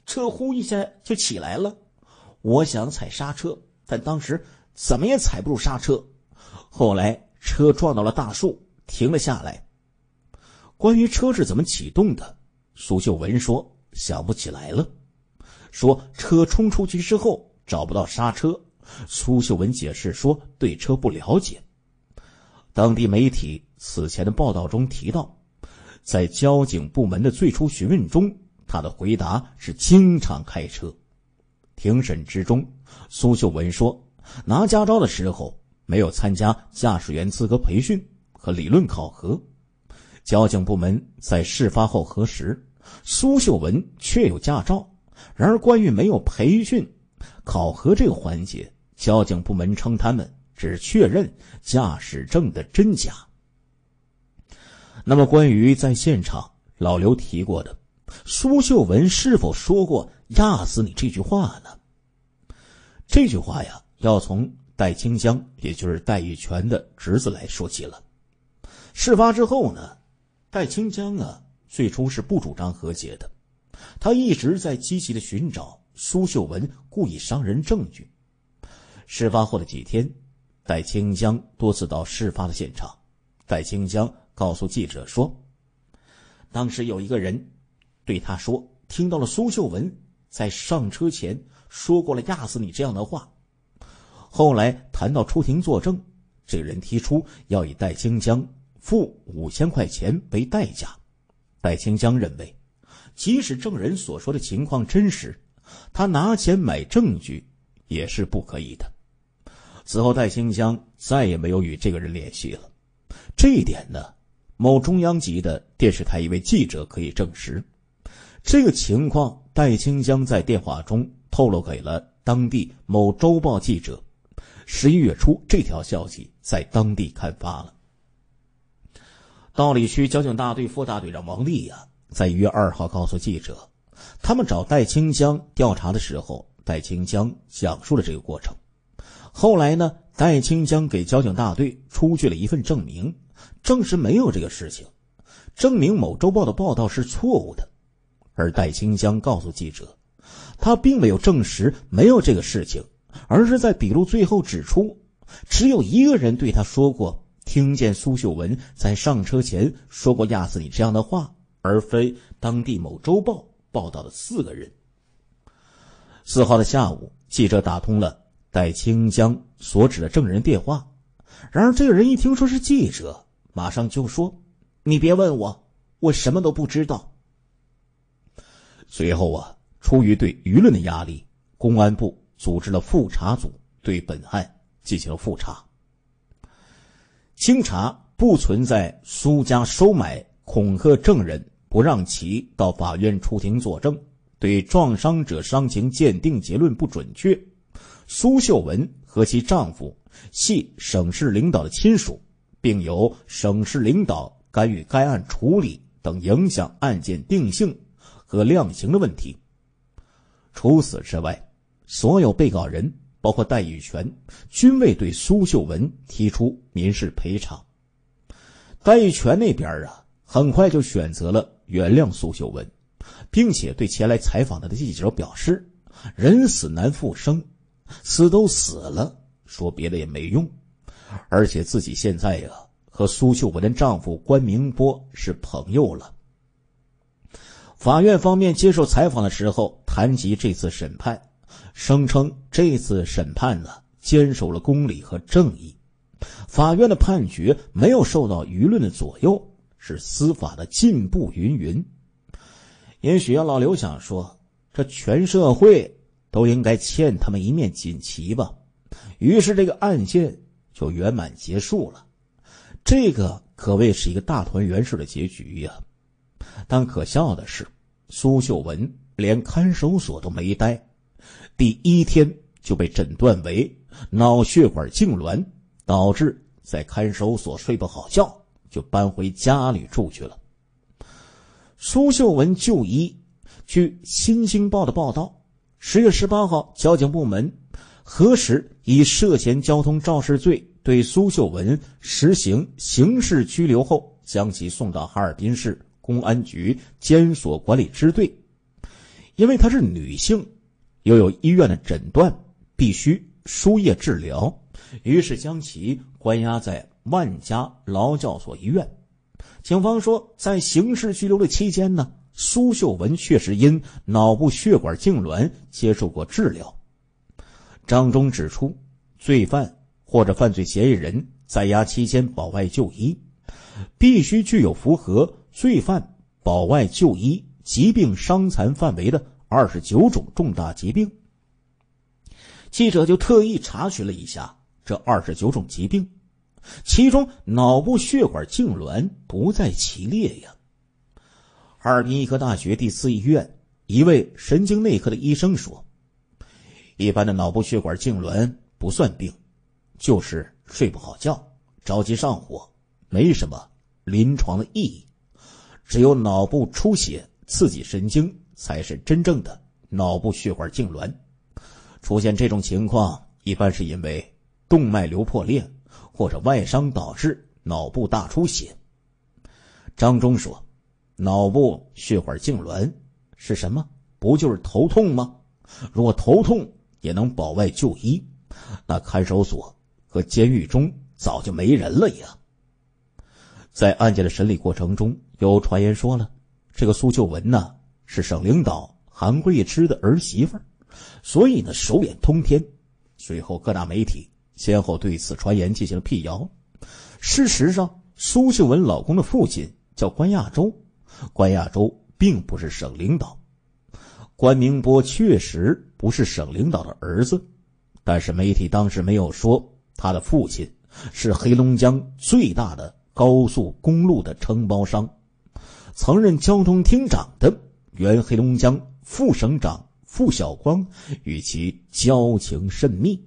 车呼一下就起来了。我想踩刹车，但当时怎么也踩不住刹车。后来车撞到了大树，停了下来。关于车是怎么启动的，苏秀文说想不起来了，说车冲出去之后找不到刹车。苏秀文解释说对车不了解。当地媒体此前的报道中提到，在交警部门的最初询问中，他的回答是经常开车。庭审之中，苏秀文说拿驾照的时候没有参加驾驶员资格培训和理论考核。交警部门在事发后核实，苏秀文确有驾照，然而关于没有培训考核这个环节，交警部门称他们只确认驾驶证的真假。那么关于在现场老刘提过的苏秀文是否说过压死你这句话呢？这句话呀，要从戴清江，也就是戴玉泉的侄子来说起了。事发之后呢，戴清江最初是不主张和解的，他一直在积极的寻找苏秀文故意伤人证据。事发后的几天，戴清江多次到事发的现场。戴清江告诉记者说，当时有一个人对他说，听到了苏秀文在上车前说过了压死你这样的话。后来谈到出庭作证，这个人提出要以戴清江付5000块钱为代价。戴清江认为，即使证人所说的情况真实，他拿钱买证据也是不可以的。此后戴清江再也没有与这个人联系了。这一点呢，某中央级的电视台一位记者可以证实。这个情况戴清江在电话中透露给了当地某周报记者。11月初，这条消息在当地刊发了。道里区交警大队副大队长王丽在1月2号告诉记者，他们找戴清江调查的时候，戴清江讲述了这个过程。后来呢，戴清江给交警大队出具了一份证明，证实没有这个事情，证明某周报的报道是错误的。而戴清江告诉记者，他并没有证实没有这个事情，而是在笔录最后指出，只有一个人对他说过听见苏秀文在上车前说过压死你这样的话，而非当地某周报报道的4个人。4号的下午，记者打通了戴清江所指的证人电话，然而这个人一听说是记者，马上就说，你别问我，我什么都不知道。随后出于对舆论的压力，公安部组织了复查组对本案进行了复查。经查不存在苏家收买恐吓证人不让其到法院出庭作证，对撞伤者伤情鉴定结论不准确。苏秀文和其丈夫系省市领导的亲属，并由省市领导干预该案处理等影响案件定性和量刑的问题。除此之外，所有被告人包括戴玉泉均未对苏秀文提出民事赔偿。戴玉泉那边很快就选择了原谅苏秀文，并且对前来采访他的记者表示，人死难复生，死都死了，说别的也没用，而且自己现在和苏秀文的丈夫关明波是朋友了。法院方面接受采访的时候谈及这次审判，声称这次审判坚守了公理和正义，法院的判决没有受到舆论的左右，是司法的进步云云。也许老刘想说，这全社会都应该欠他们一面锦旗吧，于是这个案件就圆满结束了。这个可谓是一个大团圆式的结局呀。但可笑的是，苏秀文连看守所都没待，第1天就被诊断为脑血管痉挛，导致在看守所睡不好觉，就搬回家里住去了。苏秀文就医，据新京报的报道，10月18号交警部门核实以涉嫌交通肇事罪对苏秀文实行刑事拘留后，将其送到哈尔滨市公安局监所管理支队。 因为她是女性，又有医院的诊断必须输液治疗，于是将其关押在万家劳教所医院。警方说，在刑事拘留的期间呢，苏秀文确实因脑部血管痉挛接受过治疗。张忠指出，罪犯或者犯罪嫌疑人在押期间保外就医，必须具有符合罪犯保外就医疾病伤残范围的29种重大疾病。记者就特意查询了一下这29种疾病，其中脑部血管痉挛不在其列呀。哈尔滨医科大学第4医院一位神经内科的医生说，一般的脑部血管痉挛不算病，就是睡不好觉，着急上火，没什么临床的意义。只有脑部出血刺激神经才是真正的脑部血管痉挛。出现这种情况一般是因为动脉瘤破裂或者外伤导致脑部大出血。张忠说，脑部血管痉挛是什么？不就是头痛吗？如果头痛也能保外就医，那看守所和监狱中早就没人了呀。在案件的审理过程中，有传言说了，这个苏秀文呢是省领导韩桂枝的儿媳妇，所以呢手眼通天。随后各大媒体先后对此传言进行了辟谣。事实上，苏秀文老公的父亲叫关亚洲，关亚洲并不是省领导。关明波确实不是省领导的儿子，但是媒体当时没有说他的父亲是黑龙江最大的高速公路的承包商，曾任交通厅长的原黑龙江副省长傅晓光与其交情甚密。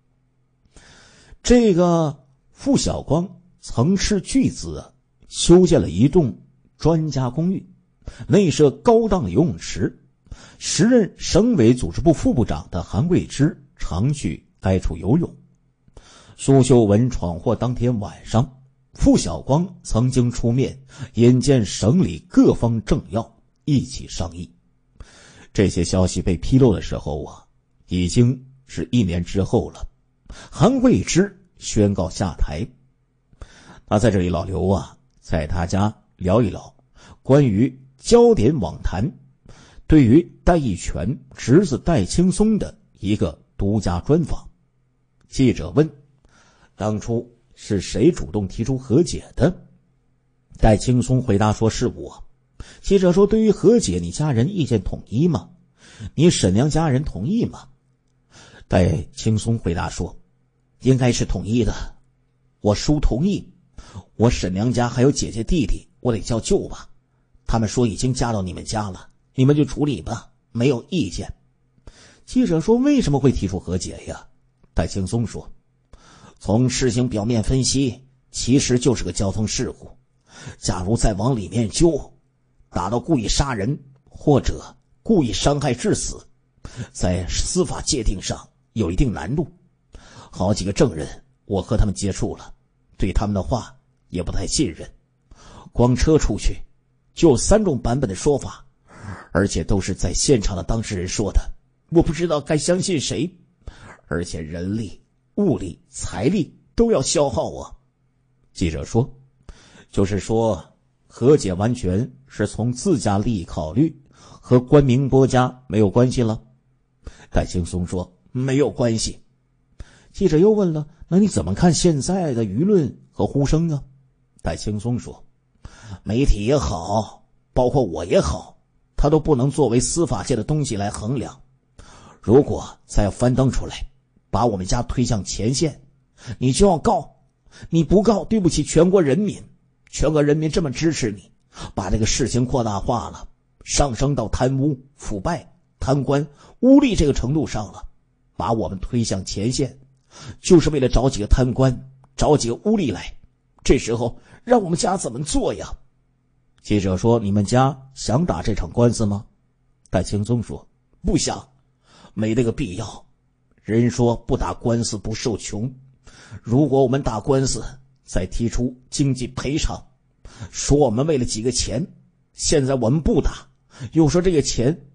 这个傅晓光曾斥巨资修建了一栋专家公寓，内设高档的游泳池。时任省委组织部副部长的韩桂枝常去该处游泳。苏秀文闯祸当天晚上，傅晓光曾经出面引荐省里各方政要一起商议。这些消息被披露的时候已经是1年之后了。韩桂枝宣告下台。那在这里，老刘在他家聊一聊关于焦点网谈对于戴义全侄子戴青松的一个独家专访。记者问，当初是谁主动提出和解的？戴青松回答说，是我。记者说，对于和解你家人意见统一吗？你沈娘家人同意吗？戴青松回答说，应该是统一的，我叔同意，我沈娘家还有姐姐弟弟，我得叫舅吧，他们说已经嫁到你们家了，你们就处理吧，没有意见。记者说，为什么会提出和解呀？戴青松说，从事情表面分析，其实就是个交通事故，假如再往里面揪，达到故意杀人或者故意伤害致死，在司法界定上有一定难度。好几个证人我和他们接触了，对他们的话也不太信任，光车出去就有3种版本的说法，而且都是在现场的当事人说的，我不知道该相信谁，而且人力物力财力都要消耗啊。记者说，就是说和解完全是从自家利益考虑，和关明波家没有关系了。戴青松说，没有关系。记者又问了，那你怎么看现在的舆论和呼声啊？戴青松说，媒体也好，包括我也好，他都不能作为司法界的东西来衡量。如果再要翻登出来，把我们家推向前线，你就要告，你不告对不起全国人民，全国人民这么支持你，把这个事情扩大化了，上升到贪污腐败贪官污吏这个程度上了，把我们推向前线，就是为了找几个贪官找几个污吏来，这时候让我们家怎么做呀？记者说，你们家想打这场官司吗？戴青松说，不想，没那个必要。人说不打官司不受穷，如果我们打官司再提出经济赔偿，说我们为了几个钱，现在我们不打，又说这个钱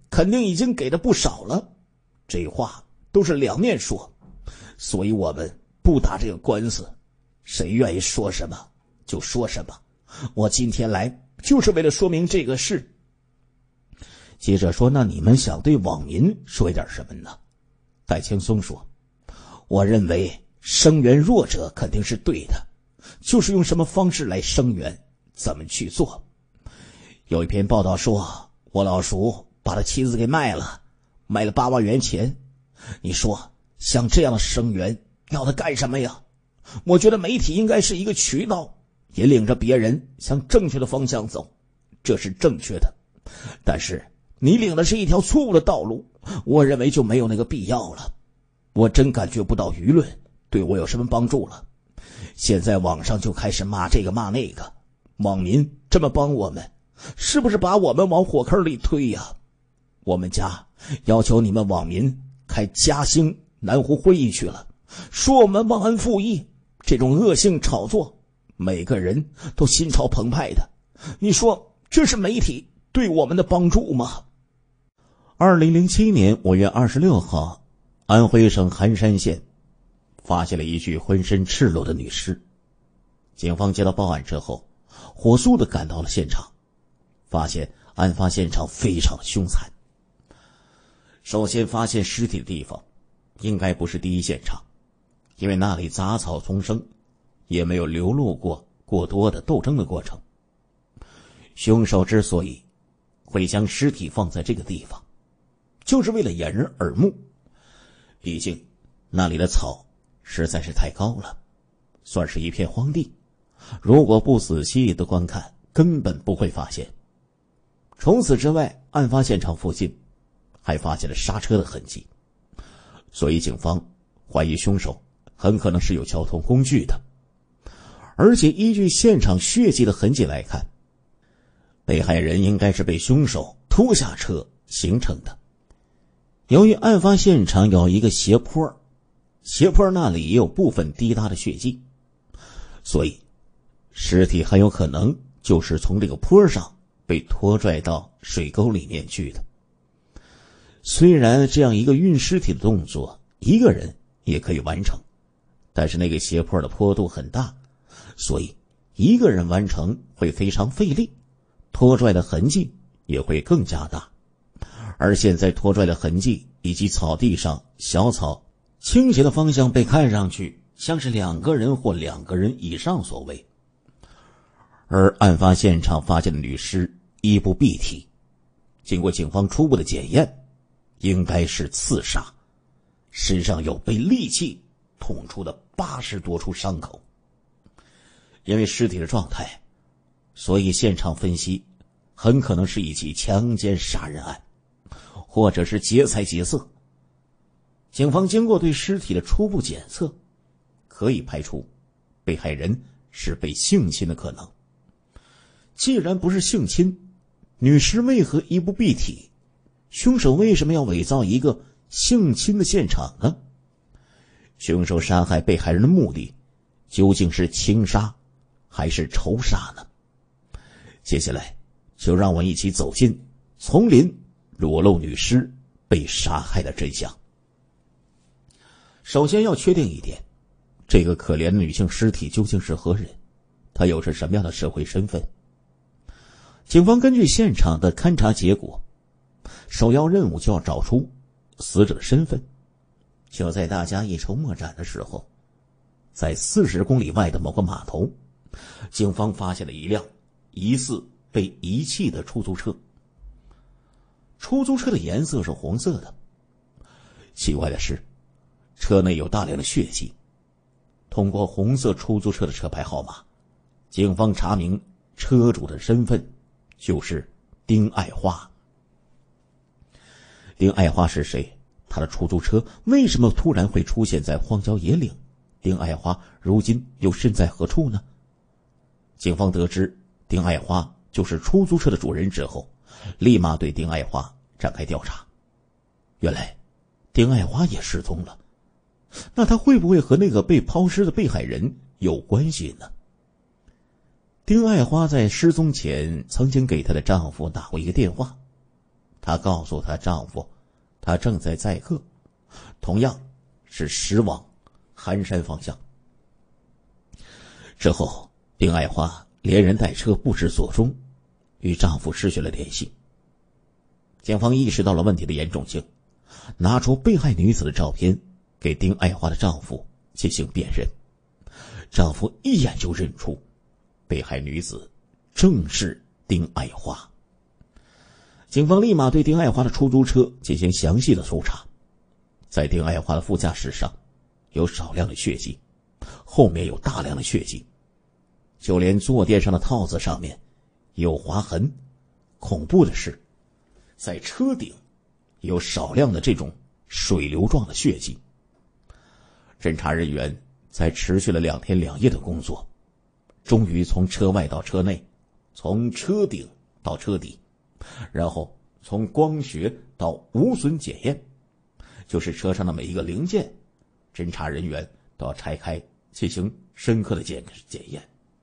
肯定已经给的不少了。这话都是两面说，所以我们不打这个官司，谁愿意说什么就说什么。我今天来就是为了说明这个事。接着说，那你们想对网民说一点什么呢？戴青松说，我认为声援弱者肯定是对的，就是用什么方式来声援，怎么去做。有一篇报道说，我老叔把他妻子给卖了8万元钱。你说像这样的声援要他干什么呀？我觉得媒体应该是一个渠道，引领着别人向正确的方向走，这是正确的。但是你领的是一条错误的道路，我认为就没有那个必要了。我真感觉不到舆论对我有什么帮助了。现在网上就开始骂这个骂那个，网民这么帮我们，是不是把我们往火坑里推呀？我们家要求你们网民开嘉兴南湖会议去了，说我们忘恩负义，这种恶性炒作，每个人都心潮澎湃的。你说这是媒体对我们的帮助吗？2007年5月26号，安徽省含山县发现了一具浑身赤裸的女尸。警方接到报案之后，火速地赶到了现场，发现案发现场非常凶残。首先发现尸体的地方应该不是第一现场，因为那里杂草丛生，也没有流露过多的斗争的过程。凶手之所以会将尸体放在这个地方，就是为了掩人耳目。毕竟那里的草实在是太高了，算是一片荒地，如果不仔细的观看，根本不会发现。除此之外，案发现场附近还发现了刹车的痕迹，所以警方怀疑凶手很可能是有交通工具的。而且依据现场血迹的痕迹来看，被害人应该是被凶手拖下车形成的。由于案发现场有一个斜坡，斜坡那里也有部分滴答的血迹，所以尸体很有可能就是从这个坡上被拖拽到水沟里面去的。虽然这样一个运尸体的动作一个人也可以完成，但是那个斜坡的坡度很大，所以一个人完成会非常费力，拖拽的痕迹也会更加大。而现在拖拽的痕迹以及草地上小草倾斜的方向被看上去像是2个人或2个人以上所为。而案发现场发现的女尸衣不蔽体，经过警方初步的检验，应该是刺杀，身上有被利器捅出的80多处伤口。因为尸体的状态，所以现场分析很可能是一起强奸杀人案，或者是劫财劫色。警方经过对尸体的初步检测，可以排除被害人是被性侵的可能。既然不是性侵，女尸为何衣不蔽体？凶手为什么要伪造一个性侵的现场呢？凶手杀害被害人的目的究竟是情杀还是仇杀呢？接下来就让我一起走进丛林裸露女尸被杀害的真相。首先要确定一点，这个可怜的女性尸体究竟是何人，她又是什么样的社会身份？警方根据现场的勘查结果，首要任务就要找出死者的身份。就在大家一筹莫展的时候，在40公里外的某个码头，警方发现了一辆疑似被遗弃的出租车。出租车的颜色是红色的，奇怪的是，车内有大量的血迹。通过红色出租车的车牌号码，警方查明车主的身份就是丁爱花。丁爱花是谁？他的出租车为什么突然会出现在荒郊野岭？丁爱花如今又身在何处呢？警方得知丁爱花就是出租车的主人之后，立马对丁爱花展开调查。原来丁爱花也失踪了，那他会不会和那个被抛尸的被害人有关系呢？丁爱花在失踪前曾经给她的丈夫打过一个电话， 她告诉她丈夫，她正在载客，同样是驶往寒山方向。之后，丁爱花连人带车不知所终，与丈夫失去了联系。警方意识到了问题的严重性，拿出被害女子的照片给丁爱花的丈夫进行辨认。丈夫一眼就认出被害女子正是丁爱花。警方立马对丁爱花的出租车进行详细的搜查，在丁爱花的副驾驶上有少量的血迹，后面有大量的血迹，就连坐垫上的套子上面有划痕。恐怖的是，在车顶有少量的这种水流状的血迹。侦查人员在持续了2天2夜的工作，终于从车外到车内，从车顶到车底，然后从光学到无损检验，就是车上的每一个零件，侦查人员都要拆开进行深刻的检验。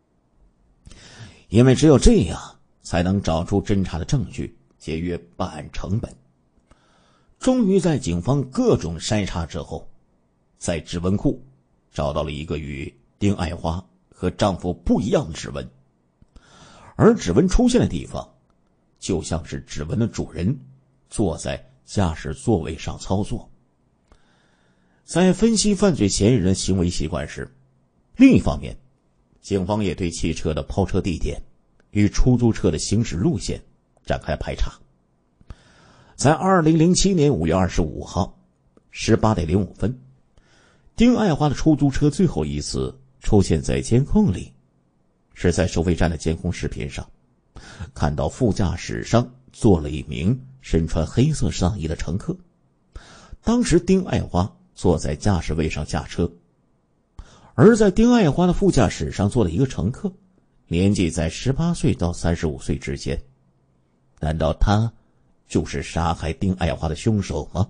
因为只有这样才能找出侦查的证据，节约办案成本。终于在警方各种筛查之后，在指纹库找到了一个与丁爱花和丈夫不一样的指纹，而指纹出现的地方就像是指纹的主人坐在驾驶座位上操作。在分析犯罪嫌疑人的行为习惯时，另一方面，警方也对汽车的抛车地点与出租车的行驶路线展开排查。在2007年5月25号18点05分，丁爱花的出租车最后一次出现在监控里，是在收费站的监控视频上，看到副驾驶上坐了一名身穿黑色上衣的乘客。当时丁爱花坐在驾驶位上驾车，而在丁爱花的副驾驶上坐了一个乘客，年纪在18岁到35岁之间。难道他就是杀害丁爱花的凶手吗？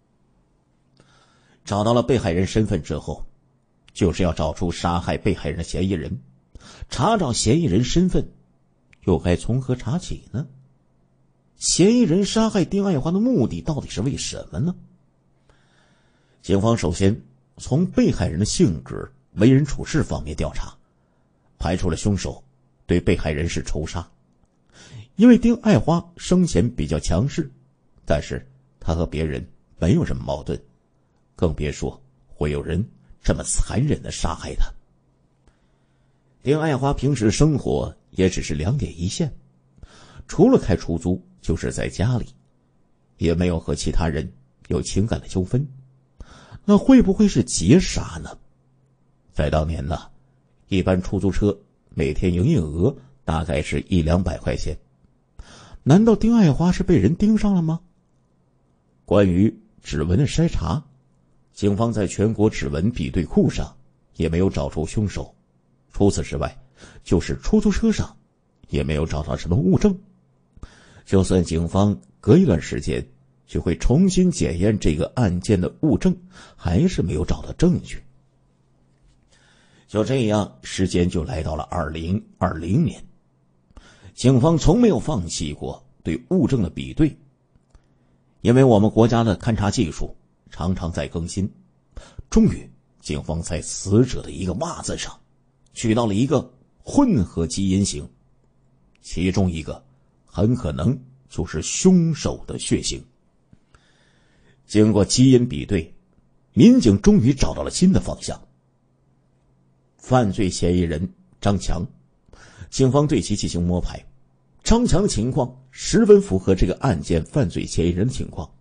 找到了被害人身份之后，就是要找出杀害被害人的嫌疑人。查找嫌疑人身份，又该从何查起呢？嫌疑人杀害丁爱花的目的到底是为什么呢？警方首先从被害人的性格、为人处事方面调查，排除了凶手对被害人是仇杀。因为丁爱花生前比较强势，但是她和别人没有什么矛盾，更别说会有人这么残忍地杀害她。丁爱花平时生活也只是2点一线，除了开出租就是在家里，也没有和其他人有情感的纠纷。那会不会是劫杀呢？在当年呢，一般出租车每天营业额大概是100-200块钱，难道丁爱花是被人盯上了吗？关于指纹的筛查，警方在全国指纹比对库上也没有找出凶手，除此之外，就是出租车上也没有找到什么物证。就算警方隔一段时间就会重新检验这个案件的物证，还是没有找到证据。就这样，时间就来到了2020年，警方从没有放弃过对物证的比对，因为我们国家的勘查技术常常在更新。终于，警方在死者的一个袜子上取到了一个混合基因型，其中一个很可能就是凶手的血型。经过基因比对，民警终于找到了新的方向。犯罪嫌疑人张强，警方对其进行摸排，张强的情况十分符合这个案件犯罪嫌疑人的情况。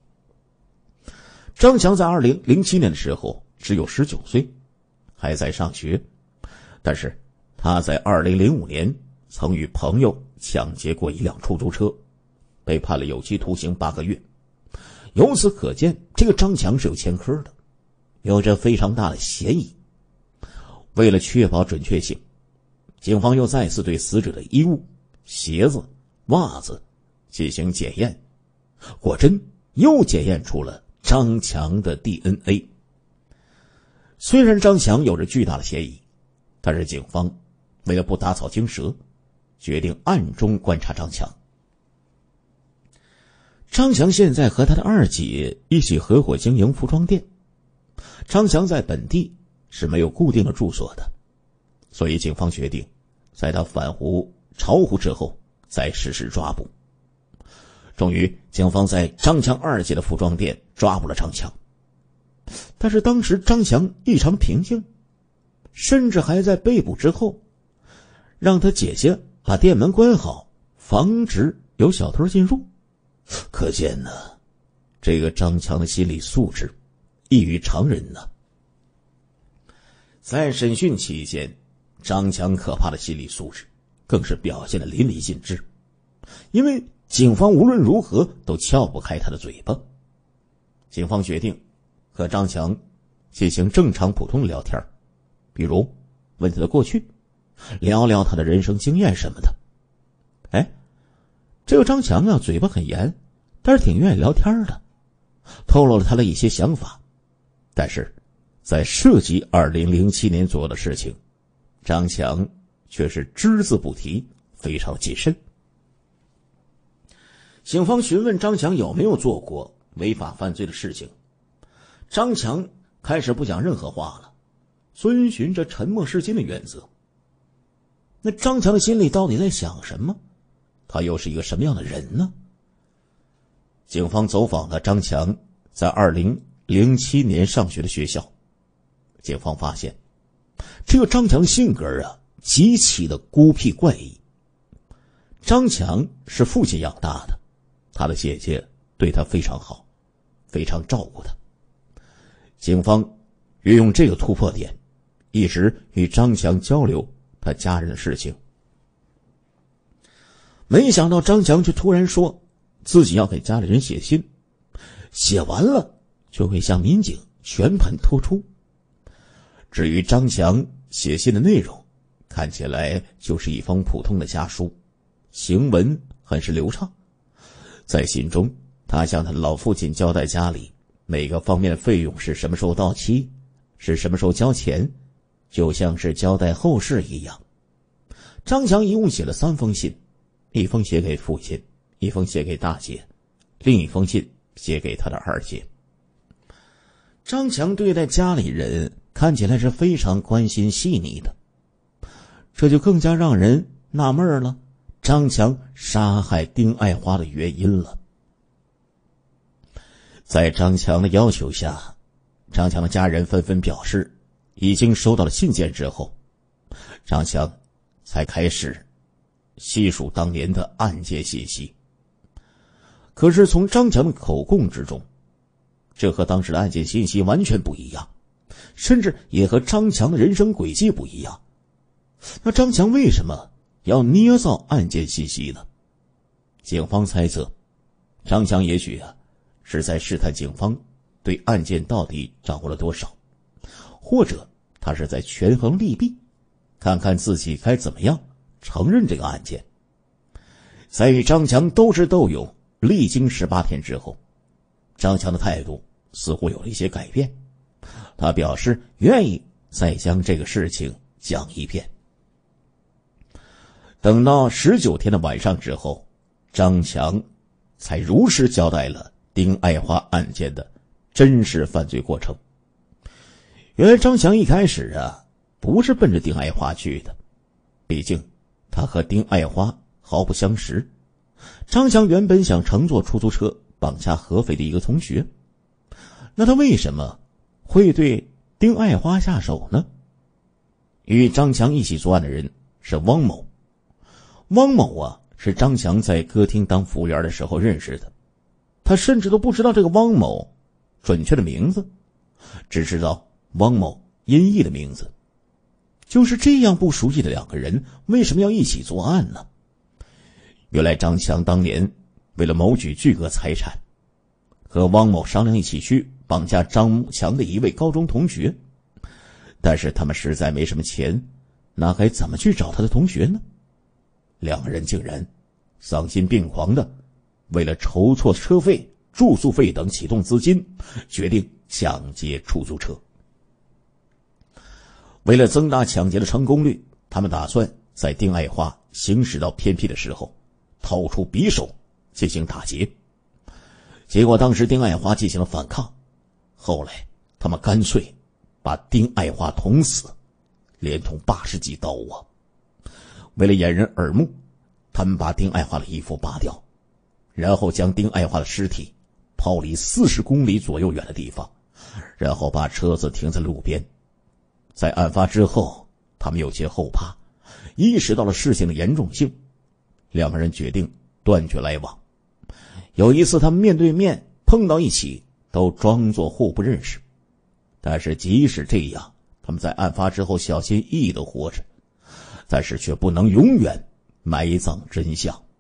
张强在2007年的时候只有19岁，还在上学，但是他在2005年曾与朋友抢劫过一辆出租车，被判了有期徒刑8个月。由此可见，这个张强是有前科的，有着非常大的嫌疑。为了确保准确性，警方又再次对死者的衣物、鞋子、袜子进行检验，果真又检验出了张强的 DNA。 虽然张强有着巨大的嫌疑，但是警方为了不打草惊蛇，决定暗中观察张强。 张强现在和他的二姐一起合伙经营服装店。张强在本地是没有固定的住所的，所以警方决定在他返沪巢湖之后再实施抓捕。终于，警方在张强二姐的服装店抓捕了张强。但是当时张强异常平静，甚至还在被捕之后让他姐姐把店门关好，防止有小偷进入。可见呢，这个张强的心理素质异于常人呢。在审讯期间，张强可怕的心理素质更是表现得淋漓尽致，因为警方无论如何都撬不开他的嘴巴。警方决定和张强进行正常普通的聊天，比如问他的过去，聊聊他的人生经验什么的。这个张强啊，嘴巴很严，但是挺愿意聊天的，透露了他的一些想法。但是在涉及2007年左右的事情，张强却是只字不提，非常谨慎。警方询问张强有没有做过违法犯罪的事情，张强开始不讲任何话了，遵循着沉默是金的原则。那张强的心里到底在想什么？他又是一个什么样的人呢？警方走访了张强在2007年上学的学校，警方发现这个张强性格啊极其的孤僻怪异。张强是父亲养大的，他的姐姐对他非常好，非常照顾他。警方运用这个突破点，一直与张强交流他家人的事情。没想到张强却突然说自己要给家里人写信，写完了就会向民警全盘托出。至于张强写信的内容，看起来就是一封普通的家书，行文很是流畅。在信中，他向他的老父亲交代家里每个方面的费用是什么时候到期，是什么时候交钱，就像是交代后事一样。张强一共写了3封信，一封写给父亲，一封写给大姐，另一封信写给他的二姐。张强对待家里人看起来是非常关心细腻的，这就更加让人纳闷了，张强杀害丁爱花的原因了。在张强的要求下，张强的家人纷纷表示已经收到了信件之后，张强才开始细数当年的案件信息。可是从张强的口供之中，这和当时的案件信息完全不一样，甚至也和张强的人生轨迹不一样。那张强为什么要捏造案件信息呢？警方猜测，张强也许是在试探警方对案件到底掌握了多少，或者他是在权衡利弊，看看自己该怎么样承认这个案件。在与张强斗智斗勇历经18天之后，张强的态度似乎有了一些改变，他表示愿意再将这个事情讲一遍。等到19天的晚上之后，张强才如实交代了丁爱花案件的真实犯罪过程。原来张强一开始不是奔着丁爱花去的，毕竟他和丁爱花毫不相识。张强原本想乘坐出租车绑架合肥的一个同学，那他为什么会对丁爱花下手呢？与张强一起作案的人是汪某。汪某是张强在歌厅当服务员的时候认识的，他甚至都不知道这个汪某准确的名字，只知道汪某音译的名字。就是这样不熟悉的两个人，为什么要一起作案呢？原来张强当年为了谋取巨额财产，和汪某商量一起去绑架张强的一位高中同学，但是他们实在没什么钱，那该怎么去找他的同学呢？两个人竟然丧心病狂的为了筹措车费、住宿费等启动资金，决定抢劫出租车。为了增大抢劫的成功率，他们打算在丁爱花行驶到偏僻的时候掏出匕首进行打劫。 结果当时丁爱华进行了反抗，后来他们干脆把丁爱华捅死，连同80几刀啊！为了掩人耳目，他们把丁爱华的衣服扒掉，然后将丁爱华的尸体抛离40公里左右远的地方，然后把车子停在路边。在案发之后，他们有些后怕，意识到了事情的严重性，两个人决定断绝来往。有一次他们面对面碰到一起，都装作互不认识，但是即使这样，他们在案发之后小心翼翼地活着，但是却不能永远埋葬真相。